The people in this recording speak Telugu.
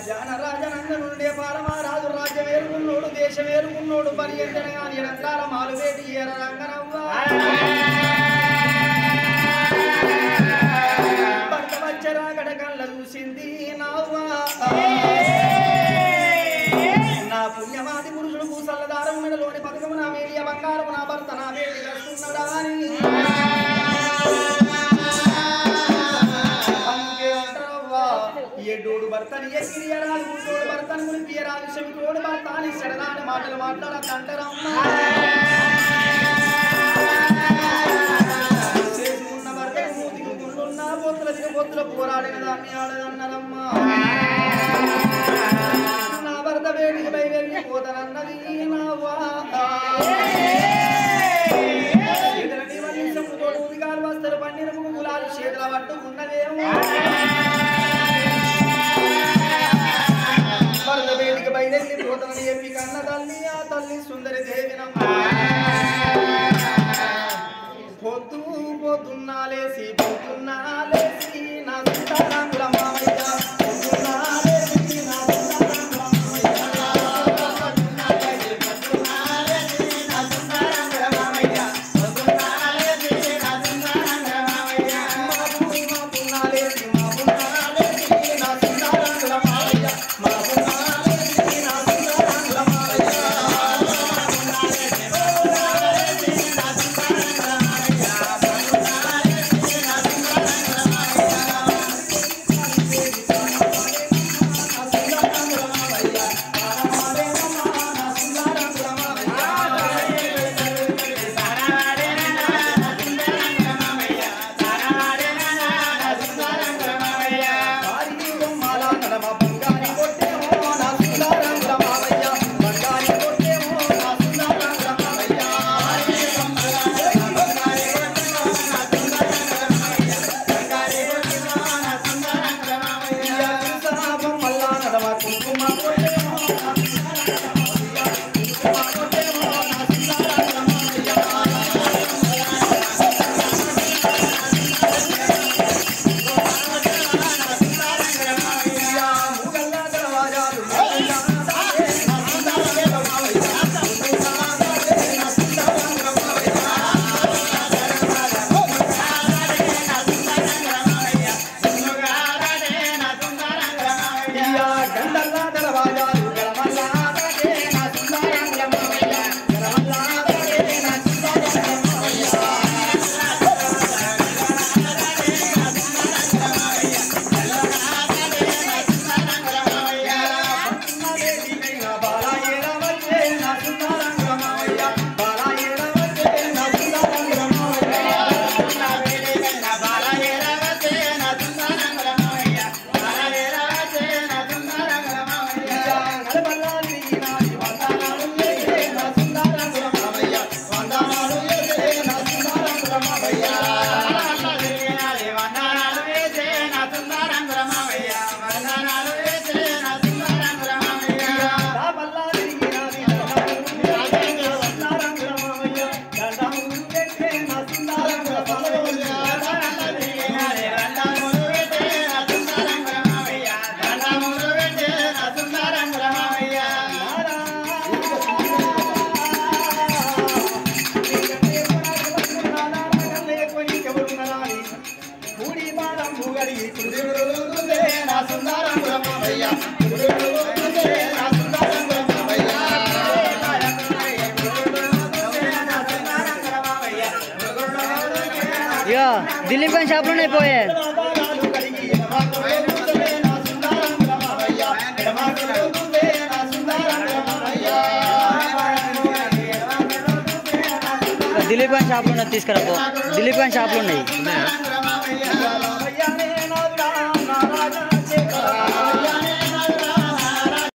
జానరాజనందనుండే పారమారాజు రాజ్యమేరుకున్నోడు దేశమేరుకున్నోడు పని ఎంతనగాని ఎడంతార మాలువేటి ఏర రంగనవ్వ భర్త వచ్చరా గడకళ్ళ చూసింది నవ్వ నా పుణ్యమాది పురుషుడు పూసల్లదారం మెడలోని పథకము నా వేడియ బంగారము నా భర్త నా వేడి కలుస్తున్నాడా అని ఎడ్డోడు భర్తని ఎక్కిరియరాలు గుడ్డోడు భర్తను మునిపియరాలు శమితోడు భర్తాని సడనాని మాటలు మాట్లాడతంటారమ్మా చేసుకున్న భర్తను మూతికి గుండున్న పొత్తుల పొత్తుల పోరాడిన దాన్ని ఆడదన్నారమ్మా నా భర్త వేడికి పై వెళ్ళి పోతానన్నది నావా ఎదురని వల్లించము తోడు ఉదిగాలు వస్తారు పన్నీరు ముగ్గులాలు చేతుల పట్టుకున్నదేమో భర్త వేడికి బయలుదేరి పోతానని చెప్పి కన్న తల్లి ఆ తల్లి సుందరి దేవినమ్మ పొద్దు పొద్దున్నా లేసి నా సుందరంగుల మామయ్య పొద్దున్నా లేసి నా दिलीप का షాపులో అయిపోయే దిలీప్ ఖాన్ షాపులో తీసుకురా దిలీప్ ఖాన్ షాపులో ఉన్నాయి